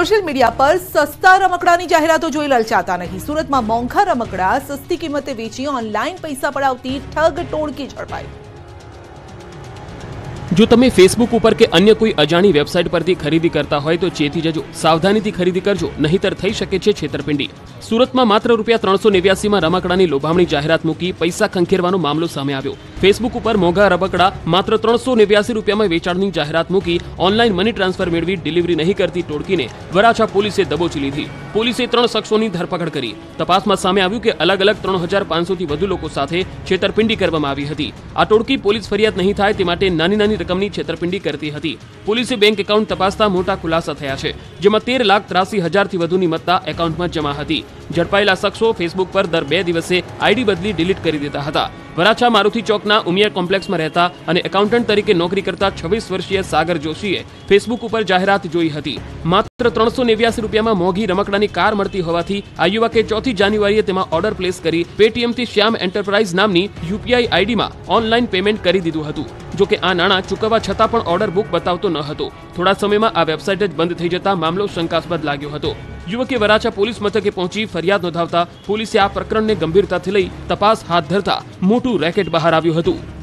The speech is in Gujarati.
સોશિયલ મીડિયા પર સસ્તા રમકડાની જાહેરાતો જોઈ લલચાતા નહીં। સુરતમાં મોંઘા રમકડા સસ્તી કિંમતે વેચી ઓનલાઈન પૈસા પડાવતી ઠગ ટોળકી ઝડપાઈ। જો તમે ફેસબુક ઉપર કે અન્ય કોઈ અજાણી વેબસાઇટ પરથી ખરીદી કરતા હોય તો ચેતી જજો, સાવધાનીથી ખરીદી કરજો, નહીતર થઈ શકે છે છેતરપિંડી। સુરતમાં માત્ર ₹389 માં રમકડાની લોભામણી જાહેરાત મૂકી પૈસા ખંખેરવાનો મામલો સામે આવ્યો। ફેસબુક ઉપર મોંઘા રમકડા માત્ર ₹389 માં વેચાણની જાહેરાત મૂકી ઓનલાઈન મની ટ્રાન્સફર મેળવી ડિલિવરી નહીં કરતી ટોળકીને વરાછા પોલીસે દબોચી લીધી। પોલીસે 3 શખ્સોની ધરપકડ કરી। તપાસમાં સામે આવ્યું કે અલગ અલગ 3500 થી વધુ લોકો સાથે છેતરપિંડી કરવામાં આવી હતી। આ ટોળકી પોલીસ ફરિયાદ નહીં થાય તે માટે નાની રકમની છેતરપિંડી કરતી હતી। પોલીસે બેંક એકાઉન્ટ તપાસતા મોટા ખુલાસા થયા છે, જેમાં 13,83,000 થી વધુની મત્તા એકાઉન્ટમાં જમા હતી। ઝડપાયેલા શખ્સો ફેસબુક પર દર 2 દિવસે આઈડી બદલી ડિલીટ કરી દેતા હતા। વરાછા મારુતિ ચોકના ઉમિયા કોમ્પ્લેક્સમાં રહેતા અને એકાઉન્ટન્ટ તરીકે નોકરી કરતા 26 વર્ષીય સાગર જોશીએ ફેસબુક ઉપર જાહેરાત જોઈ હતી। માત્ર ₹389 માં મોંઘી રમકડાની કાર મળતી હોવાથી આ યુવકે 4 જાન્યુઆરીએ તેમાં ઓર્ડર પ્લેસ કરી પેટીએમથી શ્યામ એન્ટરપ્રાઇઝ નામની યુપીઆઈ આઈડીમાં ઓનલાઈન પેમેન્ટ કરી દીધું હતું। જોકે આ નાણાં ચૂકવવા છતાં પણ ઓર્ડર બુક બતાવતો ન હતો। થોડા સમયમાં આ વેબસાઇટ જ બંધ થઈ જતા મામલો શંકાસ્પદ લાગ્યો હતો। યુવકે વરાછા પોલીસ મથકે પહોંચી ફરિયાદ નોંધાવતા પોલીસે આ પ્રકરણને ગંભીરતાથી લઈ તપાસ હાથ ધરતા મોટું રેકેટ બહાર આવ્યું હતું।